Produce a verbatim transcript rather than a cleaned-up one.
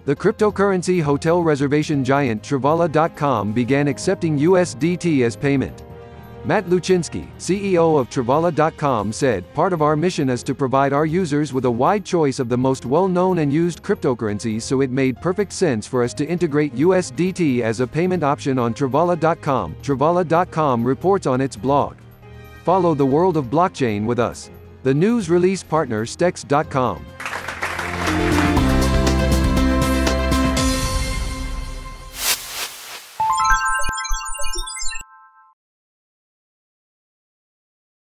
The cryptocurrency hotel reservation giant Travala dot com began accepting U S D T as payment. Matt Luczynski, C E O of Travala dot com said, "Part of our mission is to provide our users with a wide choice of the most well-known and used cryptocurrencies, so it made perfect sense for us to integrate U S D T as a payment option on Travala dot com, Travala dot com reports on its blog. Follow the world of blockchain with us. The news release partner stex dot com.